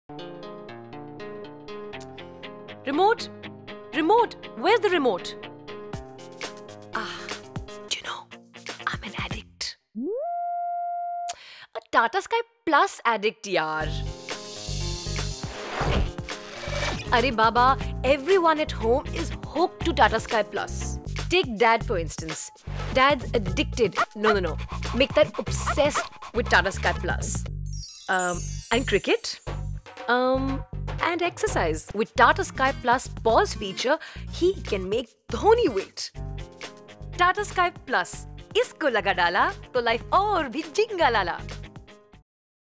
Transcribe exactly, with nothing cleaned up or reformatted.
Remote? Remote? Where's the remote? Ah, do you know, I'm an addict. A Tata Sky Plus addict, yaar. Arey Baba, everyone at home is hooked to Tata Sky Plus. Take Dad for instance. Dad's addicted. No, no, no. Make that obsessed with Tata Sky Plus. Um, and cricket. Um, and exercise. With Tata Sky Plus pause feature, he can make Dhoni wait. Tata Sky Plus. इसको लगा डाला तो life और भी जिंगा लाला.